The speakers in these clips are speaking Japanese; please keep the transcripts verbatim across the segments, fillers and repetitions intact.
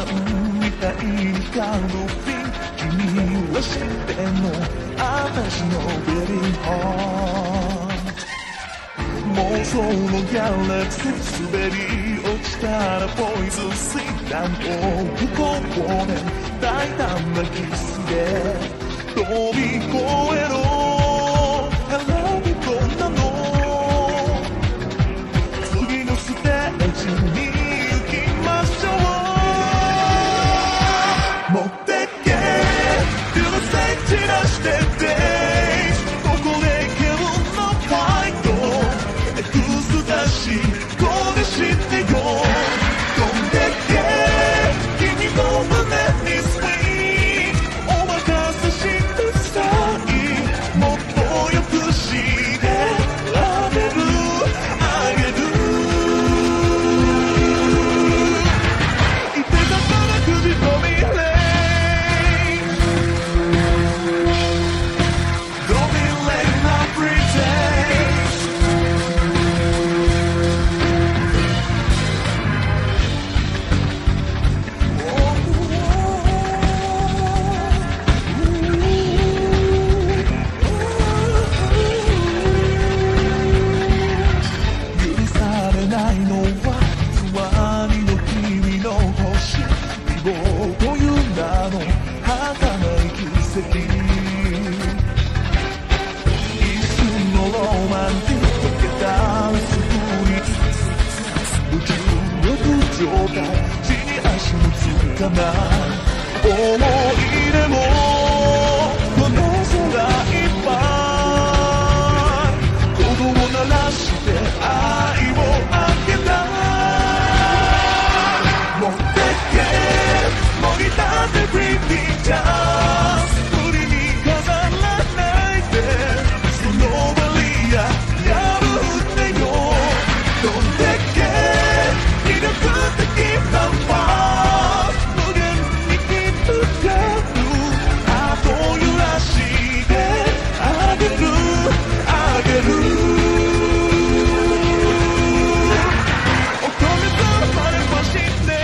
みたいにカロリー君は知ってんの私のベリーハート妄想のギャラクシー滑り落ちたらポイズンスイーなんと不幸ね大胆なキスで飛び越えろ花火どんなの次のステージに行きましょう持ってけ To the stage 散らしててここで気分のファイトエクスタシーここで知ってよ飛んでけ君の胸にスイーお任せしてさいもっとよくしてあげるあげるいてたからくじ飛びレイ Don't be late not pretend許されないのはつわりの君の星希望という名の儚い奇跡一瞬のロマンティック溶けたすぐに無重力状態地に足もつかない思い出もこの空いっぱい鼓動を鳴らして愛をあげた持ってけもぎたってプリティチャンス無理に飾らないでそのバリア破ってよ飛んでけ魅力的なファン無限に広がるあと揺らしてあげるあげる乙女座まれまして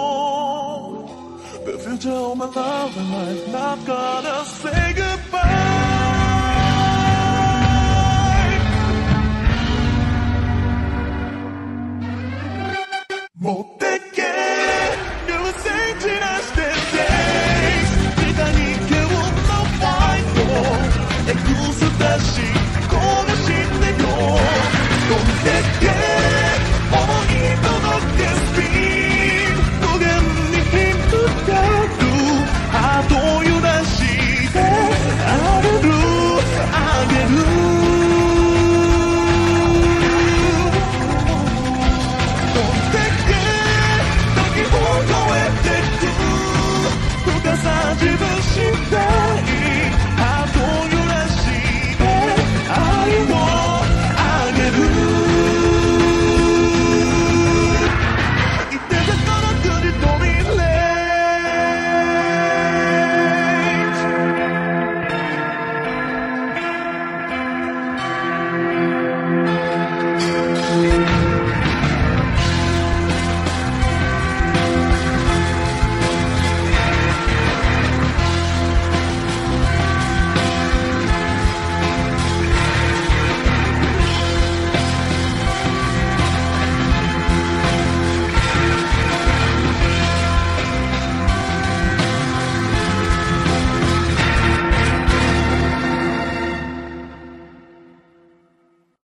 The future of my love and life not gonna say goodbye